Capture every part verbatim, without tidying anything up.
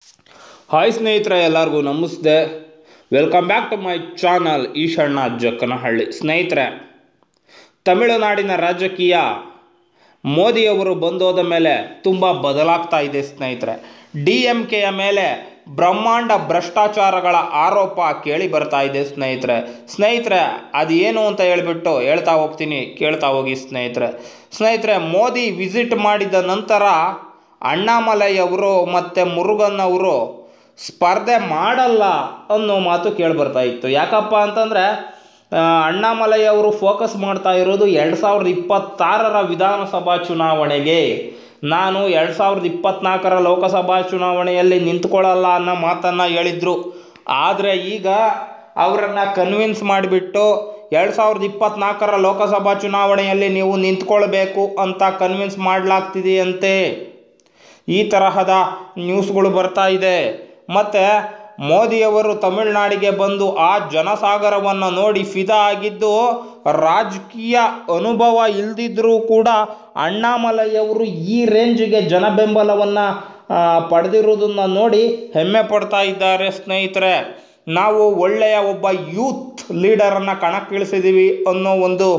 Hi ಸ್ನೇಹಿತರೆ, ಎಲ್ಲರಿಗೂ ನಮಸ್ತೆ. Welcome back to my channel Eshanna Jakkanahalli. ಸ್ನೇಹಿತರೆ, ತಮಿಳುನಾಡಿನ ರಾಜಕೀಯ ಮೋದಿಯವರು ಬಂದೋದ ಮೇಲೆ ತುಂಬ ಬದಲಾಗ್ತಾ ಇದೆ. ಸ್ನೇಹಿತರೆ, ಡಿ ಎಂ ಕೆಯ ಮೇಲೆ ಬ್ರಹ್ಮಾಂಡ ಭ್ರಷ್ಟಾಚಾರಗಳ ಆರೋಪ ಕೇಳಿ ಬರ್ತಾ ಇದೆ. ಸ್ನೇಹಿತರೆ ಸ್ನೇಹಿತರೆ ಅದು ಏನು ಅಂತ ಹೇಳಿಬಿಟ್ಟು ಹೇಳ್ತಾ ಹೋಗ್ತೀನಿ, ಕೇಳ್ತಾ ಹೋಗಿ. ಸ್ನೇಹಿತರೆ ಸ್ನೇಹಿತರೆ ಮೋದಿ ವಿಸಿಟ್ ಮಾಡಿದ ನಂತರ ಅಣ್ಣಾಮಲೈಯವರು ಮತ್ತು ಮುರುಗನ್ ಅವರು ಸ್ಪರ್ಧೆ ಮಾಡಲ್ಲ ಅನ್ನೋ ಮಾತು ಕೇಳಿಬರ್ತಾ ಇತ್ತು. ಯಾಕಪ್ಪ ಅಂತಂದರೆ ಅಣ್ಣಾಮಲೈ ಅವರು ಫೋಕಸ್ ಮಾಡ್ತಾ ಇರೋದು ಎರಡು ಸಾವಿರದ ಇಪ್ಪತ್ತಾರರ ವಿಧಾನಸಭಾ ಚುನಾವಣೆಗೆ. ನಾನು ಎರಡು ಸಾವಿರದ ಇಪ್ಪತ್ತ್ನಾಲ್ಕರ ಲೋಕಸಭಾ ಚುನಾವಣೆಯಲ್ಲಿ ನಿಂತ್ಕೊಳ್ಳಲ್ಲ ಅನ್ನೋ ಮಾತನ್ನು ಹೇಳಿದರು. ಆದರೆ ಈಗ ಅವರನ್ನು ಕನ್ವಿನ್ಸ್ ಮಾಡಿಬಿಟ್ಟು ಎರಡು ಸಾವಿರದ ಇಪ್ಪತ್ತ್ನಾಲ್ಕರ ಲೋಕಸಭಾ ಚುನಾವಣೆಯಲ್ಲಿ ನೀವು ನಿಂತ್ಕೊಳ್ಬೇಕು ಅಂತ ಕನ್ವಿನ್ಸ್ ಮಾಡಲಾಗ್ತಿದೆಯಂತೆ. ಈ ತರಹದ ನ್ಯೂಸ್ಗಳು ಬರ್ತಾ ಇದೆ. ಮತ್ತು ಮೋದಿಯವರು ತಮಿಳುನಾಡಿಗೆ ಬಂದು ಆ ಜನಸಾಗರವನ್ನು ನೋಡಿ ಫಿದಾ ಆಗಿದ್ದು, ರಾಜಕೀಯ ಅನುಭವ ಇಲ್ಲದಿದ್ದರೂ ಕೂಡ ಅಣ್ಣಾಮಲೈಯವರು ಈ ರೇಂಜಿಗೆ ಜನ ಬೆಂಬಲವನ್ನು ಪಡೆದಿರುವುದನ್ನು ನೋಡಿ ಹೆಮ್ಮೆ ಪಡ್ತಾ ಇದ್ದಾರೆ. ಸ್ನೇಹಿತರೆ, ನಾವು ಒಳ್ಳೆಯ ಒಬ್ಬ ಯೂತ್ ಲೀಡರನ್ನು ಕಣಕ್ಕಿಳಿಸಿದ್ದೀವಿ ಅನ್ನೋ ಒಂದು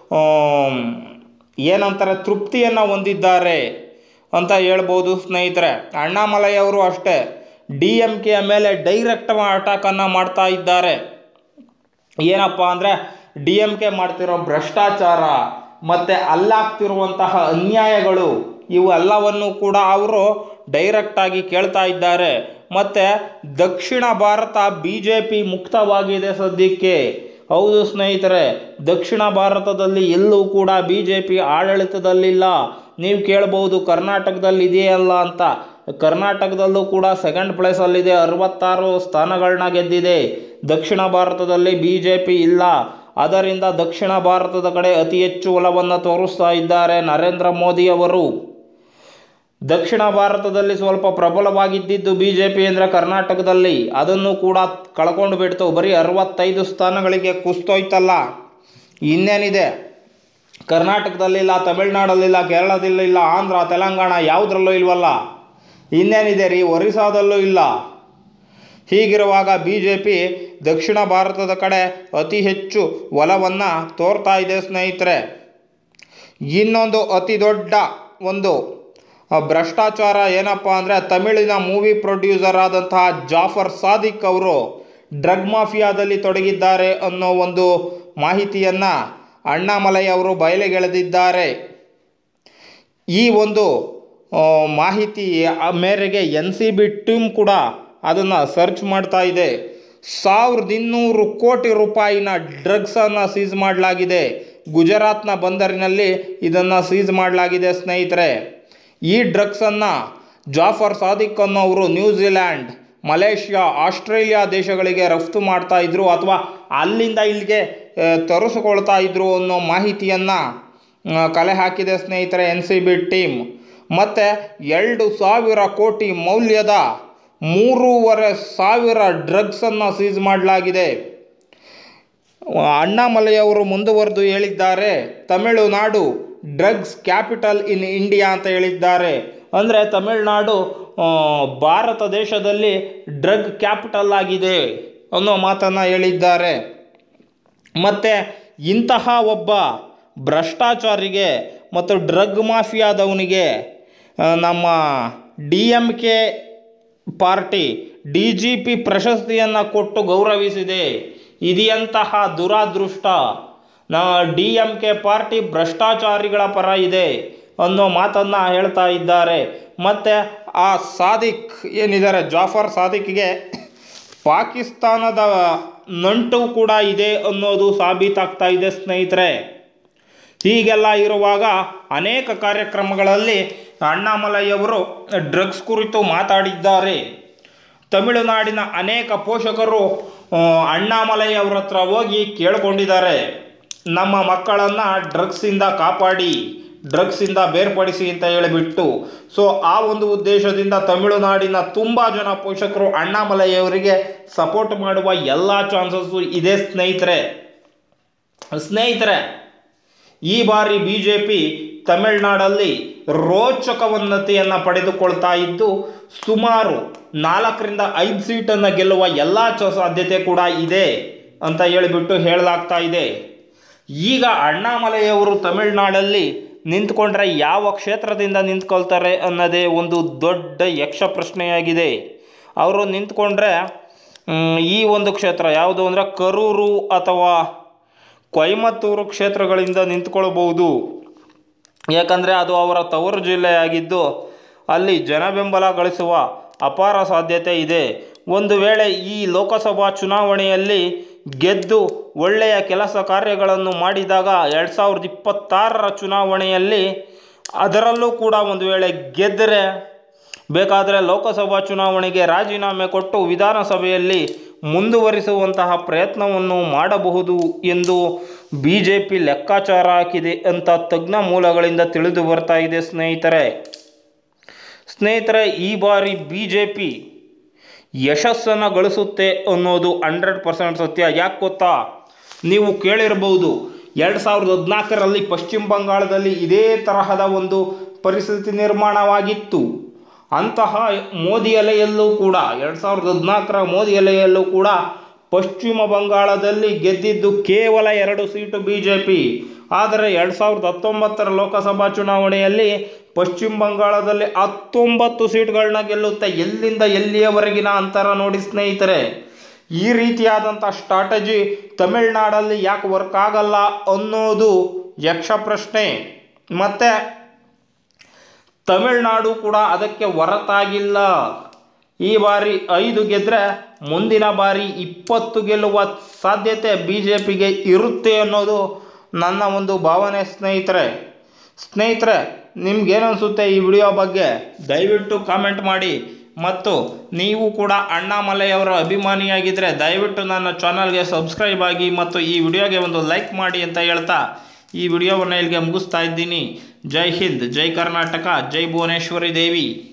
ಏನಂತಾರೆ ತೃಪ್ತಿಯನ್ನು ಹೊಂದಿದ್ದಾರೆ ಅಂತ ಹೇಳ್ಬೋದು. ಸ್ನೇಹಿತರೆ, ಅಣ್ಣಾಮಲೈ ಅವರು ಅಷ್ಟೇ ಡಿ ಎಂ ಕೆಯ ಮೇಲೆ ಡೈರೆಕ್ಟ್ ಅಟ್ಯಾಕನ್ನು ಮಾಡ್ತಾ ಇದ್ದಾರೆ. ಏನಪ್ಪ ಅಂದರೆ ಡಿ ಎಂ ಕೆ ಮಾಡ್ತಿರೋ ಭ್ರಷ್ಟಾಚಾರ ಮತ್ತು ಅಲ್ಲಾಗ್ತಿರುವಂತಹ ಅನ್ಯಾಯಗಳು ಇವು ಎಲ್ಲವನ್ನು ಕೂಡ ಅವರು ಡೈರೆಕ್ಟಾಗಿ ಕೇಳ್ತಾ ಇದ್ದಾರೆ. ಮತ್ತು ದಕ್ಷಿಣ ಭಾರತ ಬಿ ಜೆ ಪಿ ಮುಕ್ತವಾಗಿದೆ ಸದ್ಯಕ್ಕೆ. ಹೌದು ಸ್ನೇಹಿತರೆ, ದಕ್ಷಿಣ ಭಾರತದಲ್ಲಿ ಎಲ್ಲೂ ಕೂಡ ಬಿ ಜೆ ಪಿ ಆಡಳಿತದಲ್ಲಿಲ್ಲ. ನೀವು ಕೇಳ್ಬೋದು ಕರ್ನಾಟಕದಲ್ಲಿ ಇದೆಯಲ್ಲ ಅಂತ. ಕರ್ನಾಟಕದಲ್ಲೂ ಕೂಡ ಸೆಕೆಂಡ್ ಪ್ಲೇಸಲ್ಲಿದೆ, ಅರವತ್ತಾರು ಸ್ಥಾನಗಳನ್ನ ಗೆದ್ದಿದೆ. ದಕ್ಷಿಣ ಭಾರತದಲ್ಲಿ ಬಿ ಜೆ ಪಿ ಇಲ್ಲ. ಅದರಿಂದ ದಕ್ಷಿಣ ಭಾರತದ ಕಡೆ ಅತಿ ಹೆಚ್ಚು ಒಲವನ್ನು ತೋರಿಸ್ತಾ ಇದ್ದಾರೆ ನರೇಂದ್ರ ಮೋದಿಯವರು. ದಕ್ಷಿಣ ಭಾರತದಲ್ಲಿ ಸ್ವಲ್ಪ ಪ್ರಬಲವಾಗಿದ್ದಿದ್ದು ಬಿ ಜೆ ಪಿ ಅಂದರೆ ಕರ್ನಾಟಕದಲ್ಲಿ, ಅದನ್ನು ಕೂಡ ಕಳ್ಕೊಂಡು ಬಿಡ್ತು. ಬರೀ ಅರವತ್ತೈದು ಸ್ಥಾನಗಳಿಗೆ ಕುಸ್ತೋಯ್ತಲ್ಲ. ಇನ್ನೇನಿದೆ, ಕರ್ನಾಟಕದಲ್ಲಿಲ್ಲ, ತಮಿಳುನಾಡಲ್ಲಿಲ್ಲ, ಕೇರಳದಲ್ಲಿಲ್ಲ, ಆಂಧ್ರ, ತೆಲಂಗಾಣ ಯಾವುದ್ರಲ್ಲೂ ಇಲ್ವಲ್ಲ. ಇನ್ನೇನಿದೆ ರೀ, ಒರಿಸ್ಸಾದಲ್ಲೂ ಇಲ್ಲ. ಹೀಗಿರುವಾಗ ಬಿ ಜೆ ಪಿ ದಕ್ಷಿಣ ಭಾರತದ ಕಡೆ ಅತಿ ಹೆಚ್ಚು ಒಲವನ್ನು ತೋರ್ತಾ ಇದೆ. ಸ್ನೇಹಿತರೆ, ಇನ್ನೊಂದು ಅತಿ ದೊಡ್ಡ ಒಂದು ಭ್ರಷ್ಟಾಚಾರ ಏನಪ್ಪ ಅಂದರೆ ತಮಿಳಿನ ಮೂವಿ ಪ್ರೊಡ್ಯೂಸರ್ ಆದಂತಹ ಜಾಫರ್ ಸಾದಿಕ್ ಅವರು ಡ್ರಗ್ ಮಾಫಿಯಾದಲ್ಲಿ ತೊಡಗಿದ್ದಾರೆ ಅನ್ನೋ ಒಂದು ಮಾಹಿತಿಯನ್ನು ಅಣ್ಣಾಮಲೈ ಅವರು ಬಯಲಿಗೆಳೆದಿದ್ದಾರೆ. ಈ ಒಂದು ಮಾಹಿತಿ ಮೇರೆಗೆ ಎನ್ ಸಿ ಬಿ ಟೀಮ್ ಕೂಡ ಅದನ್ನು ಸರ್ಚ್ ಮಾಡ್ತಾ ಇದೆ. ಸಾವಿರದ ಇನ್ನೂರು ಕೋಟಿ ರೂಪಾಯಿನ ಡ್ರಗ್ಸನ್ನು ಸೀಸ್ ಮಾಡಲಾಗಿದೆ. ಗುಜರಾತ್ನ ಬಂದರಿನಲ್ಲಿ ಇದನ್ನು ಸೀಸ್ ಮಾಡಲಾಗಿದೆ. ಸ್ನೇಹಿತರೆ, ಈ ಡ್ರಗ್ಸನ್ನು ಜಾಫರ್ ಸಾದಿಕ್ ಅನ್ನೋವರು ನ್ಯೂಜಿಲ್ಯಾಂಡ್, ಮಲೇಷ್ಯಾ, ಆಸ್ಟ್ರೇಲಿಯಾ ದೇಶಗಳಿಗೆ ರಫ್ತು ಮಾಡ್ತಾ ಇದ್ರು ಅಥವಾ ಅಲ್ಲಿಂದ ಇಲ್ಲಿಗೆ ತರಿಸ್ಕೊಳ್ತಾ ಇದ್ರು ಅನ್ನೋ ಮಾಹಿತಿಯನ್ನು ಕಲೆ ಹಾಕಿದೆ. ಸ್ನೇಹಿತರೆ, ಎನ್ ಸಿ ಬಿ ಟೀಮ್ ಮತ್ತು ಎರಡು ಸಾವಿರ ಕೋಟಿ ಮೌಲ್ಯದ ಮೂರುವರೆ ಸಾವಿರ ಡ್ರಗ್ಸನ್ನು ಸೀಸ್ ಮಾಡಲಾಗಿದೆ. ಅಣ್ಣಾಮಲೈ ಅವರು ಮುಂದುವರೆದು ಹೇಳಿದ್ದಾರೆ, ತಮಿಳುನಾಡು ಡ್ರಗ್ಸ್ ಕ್ಯಾಪಿಟಲ್ ಇನ್ ಇಂಡಿಯಾ ಅಂತ ಹೇಳಿದ್ದಾರೆ. ಅಂದರೆ ತಮಿಳುನಾಡು ಭಾರತ ದೇಶದಲ್ಲಿ ಡ್ರಗ್ ಕ್ಯಾಪಿಟಲ್ ಆಗಿದೆ ಅನ್ನೋ ಮಾತನ್ನು ಹೇಳಿದ್ದಾರೆ. ಮತ್ತು ಇಂತಹ ಒಬ್ಬ ಭ್ರಷ್ಟಾಚಾರಿಗೆ ಮತ್ತು ಡ್ರಗ್ ಮಾಫಿಯಾದವನಿಗೆ ನಮ್ಮ D M K party D G P ಪ್ರಶಸ್ತಿಯನ್ನು ಕೊಟ್ಟು ಗೌರವಿಸಿದೆ. ಇದೆಯಂತಹ ದುರಾದೃಷ್ಟ. ನಾ ಡಿ ಎಂ ಕೆ ಪಾರ್ಟಿ ಭ್ರಷ್ಟಾಚಾರಿಗಳ ಪರ ಇದೆ ಅನ್ನೋ ಮಾತನ್ನು ಹೇಳ್ತಾ ಇದ್ದಾರೆ. ಮತ್ತು ಆ ಸಾದಿಕ್ ಏನಿದ್ದಾರೆ ಜಾಫರ್ ಸಾದಿಕ್ಗೆ ಪಾಕಿಸ್ತಾನದ ನಂಟು ಕೂಡ ಇದೆ ಅನ್ನೋದು ಸಾಬೀತಾಗ್ತಾ ಇದೆ. ಸ್ನೇಹಿತರೆ, ಹೀಗೆಲ್ಲ ಇರುವಾಗ ಅನೇಕ ಕಾರ್ಯಕ್ರಮಗಳಲ್ಲಿ ಅಣ್ಣಾಮಲೈಯವರು ಡ್ರಗ್ಸ್ ಕುರಿತು ಮಾತಾಡಿದ್ದಾರೆ. ತಮಿಳುನಾಡಿನ ಅನೇಕ ಪೋಷಕರು ಅಣ್ಣಾಮಲೈ ಅವರ ಹತ್ರ ಹೋಗಿ ಕೇಳಿಕೊಂಡಿದ್ದಾರೆ, ನಮ್ಮ ಮಕ್ಕಳನ್ನು ಡ್ರಗ್ಸಿಂದ ಕಾಪಾಡಿ, ಡ್ರಗ್ಸಿಂದ ಬೇರ್ಪಡಿಸಿ ಅಂತ ಹೇಳಿಬಿಟ್ಟು. ಸೊ ಆ ಒಂದು ಉದ್ದೇಶದಿಂದ ತಮಿಳುನಾಡಿನ ತುಂಬ ಜನ ಪೋಷಕರು ಅಣ್ಣಾಮಲೈ ಅವರಿಗೆ ಸಪೋರ್ಟ್ ಮಾಡುವ ಎಲ್ಲ ಚಾನ್ಸಸ್ಸು ಇದೆ. ಸ್ನೇಹಿತರೆ ಸ್ನೇಹಿತರೆ ಈ ಬಾರಿ ಬಿ ಜೆ ಪಿ ತಮಿಳುನಾಡಲ್ಲಿ ರೋಚಕ ಉನ್ನತಿಯನ್ನು ಪಡೆದುಕೊಳ್ತಾ ಇದ್ದು ಸುಮಾರು ನಾಲ್ಕರಿಂದ ಐದು ಸೀಟನ್ನು ಗೆಲ್ಲುವ ಎಲ್ಲ ಚ ಸಾಧ್ಯತೆ ಕೂಡ ಇದೆ ಅಂತ ಹೇಳಿಬಿಟ್ಟು ಹೇಳಲಾಗ್ತಾ ಇದೆ. ಈಗ ಅಣ್ಣಾಮಲೈಯವರು ತಮಿಳುನಾಡಲ್ಲಿ ನಿಂತ್ಕೊಂಡ್ರೆ ಯಾವ ಕ್ಷೇತ್ರದಿಂದ ನಿಂತ್ಕೊಳ್ತಾರೆ ಅನ್ನೋದೇ ಒಂದು ದೊಡ್ಡ ಯಕ್ಷ ಪ್ರಶ್ನೆಯಾಗಿದೆ. ಅವರು ನಿಂತ್ಕೊಂಡ್ರೆ ಈ ಒಂದು ಕ್ಷೇತ್ರ ಯಾವುದು ಅಂದರೆ ಕರೂರು ಅಥವಾ ಕೊಯಮತ್ತೂರು ಕ್ಷೇತ್ರಗಳಿಂದ ನಿಂತ್ಕೊಳ್ಬೋದು. ಯಾಕಂದರೆ ಅದು ಅವರ ತವರು ಜಿಲ್ಲೆಯಾಗಿದ್ದು ಅಲ್ಲಿ ಜನಬೆಂಬಲ ಗಳಿಸುವ ಅಪಾರ ಸಾಧ್ಯತೆ ಇದೆ. ಒಂದು ವೇಳೆ ಈ ಲೋಕಸಭಾ ಚುನಾವಣೆಯಲ್ಲಿ ಗೆದ್ದು ಒಳ್ಳೆಯ ಕೆಲಸ ಕಾರ್ಯಗಳನ್ನು ಮಾಡಿದಾಗ ಎರಡು ಸಾವಿರದ ಇಪ್ಪತ್ತಾರರ ಚುನಾವಣೆಯಲ್ಲಿ ಅದರಲ್ಲೂ ಕೂಡ ಒಂದು ವೇಳೆ ಗೆದ್ದರೆ ಬೇಕಾದರೆ ಲೋಕಸಭಾ ಚುನಾವಣೆಗೆ ರಾಜೀನಾಮೆ ಕೊಟ್ಟು ವಿಧಾನಸಭೆಯಲ್ಲಿ ಮುಂದುವರಿಸುವಂತಹ ಪ್ರಯತ್ನವನ್ನು ಮಾಡಬಹುದು ಎಂದು ಬಿ ಜೆ ಪಿ ಲೆಕ್ಕಾಚಾರ ಹಾಕಿದೆ ಅಂತ ತಜ್ಞ ಮೂಲಗಳಿಂದ ತಿಳಿದು ಬರ್ತಾ ಇದೆ. ಸ್ನೇಹಿತರೆ ಸ್ನೇಹಿತರೆ ಈ ಬಾರಿ ಬಿ ಜೆ ಪಿ ಯಶಸ್ಸನ್ನು ಗಳಿಸುತ್ತೆ ಅನ್ನೋದು ಹಂಡ್ರೆಡ್ ಪರ್ಸೆಂಟ್ ಸತ್ಯ. ಯಾಕೆ ಗೊತ್ತಾ, ನೀವು ಕೇಳಿರ್ಬೋದು ಎರಡು ಸಾವಿರದ ಹದಿನಾಲ್ಕರಲ್ಲಿ ಪಶ್ಚಿಮ ಬಂಗಾಳದಲ್ಲಿ ಇದೇ ತರಹದ ಒಂದು ಪರಿಸ್ಥಿತಿ ನಿರ್ಮಾಣವಾಗಿತ್ತು. ಅಂತಹ ಮೋದಿ ಅಲೆಯಲ್ಲೂ ಕೂಡ ಎರಡು ಸಾವಿರದ ಹದಿನಾಲ್ಕರ ಮೋದಿ ಅಲೆಯಲ್ಲೂ ಕೂಡ ಪಶ್ಚಿಮ ಬಂಗಾಳದಲ್ಲಿ ಗೆದ್ದಿದ್ದು ಕೇವಲ ಎರಡು ಸೀಟು ಬಿ ಜೆ ಪಿ. ಆದರೆ ಎರಡು ಸಾವಿರದ ಹತ್ತೊಂಬತ್ತರ ಲೋಕಸಭಾ ಚುನಾವಣೆಯಲ್ಲಿ ಪಶ್ಚಿಮ ಬಂಗಾಳದಲ್ಲಿ ಹತ್ತೊಂಬತ್ತು ಸೀಟ್ಗಳನ್ನ ಗೆಲ್ಲುತ್ತೆ. ಎಲ್ಲಿಂದ ಎಲ್ಲಿಯವರೆಗಿನ ಅಂತರ ನೋಡಿ ಸ್ನೇಹಿತರೆ. ಈ ರೀತಿಯಾದಂಥ ಸ್ಟ್ರಾಟಜಿ ತಮಿಳುನಾಡಲ್ಲಿ ಯಾಕೆ ವರ್ಕ್ ಆಗಲ್ಲ ಅನ್ನೋದು ಯಕ್ಷ ಪ್ರಶ್ನೆ. ಮತ್ತು ತಮಿಳುನಾಡು ಕೂಡ ಅದಕ್ಕೆ ಹೊರತಾಗಿಲ್ಲ. ಈ ಬಾರಿ ಐದು ಗೆದ್ದರೆ ಮುಂದಿನ ಬಾರಿ ಇಪ್ಪತ್ತು ಗೆಲ್ಲುವ ಸಾಧ್ಯತೆ ಬಿ ಜೆ ಪಿಗೆ ಇರುತ್ತೆ ಅನ್ನೋದು ನನ್ನ ಒಂದು ಭಾವನೆ ಸ್ನೇಹಿತರೆ. ಸ್ನೇಹಿತರೆ ನಿಮ್ಗೇನನ್ಸುತ್ತೆ ಈ ವಿಡಿಯೋ ಬಗ್ಗೆ ದಯವಿಟ್ಟು ಕಾಮೆಂಟ್ ಮಾಡಿ. ಮತ್ತು ನೀವು ಕೂಡ ಅಣ್ಣಾಮಲೈಯವರ ಅಭಿಮಾನಿಯಾಗಿದ್ದರೆ ದಯವಿಟ್ಟು ನನ್ನ ಚಾನಲ್ಗೆ ಸಬ್ಸ್ಕ್ರೈಬ್ ಆಗಿ ಮತ್ತು ಈ ವಿಡಿಯೋಗೆ ಒಂದು ಲೈಕ್ ಮಾಡಿ ಅಂತ ಹೇಳ್ತಾ ಈ ವಿಡಿಯೋವನ್ನು ಇಲ್ಲಿಗೆ ಮುಗಿಸ್ತಾ ಇದ್ದೀನಿ. ಜೈ ಹಿಂದ್, ಜೈ ಕರ್ನಾಟಕ, ಜೈ ಭುವನೇಶ್ವರಿ ದೇವಿ.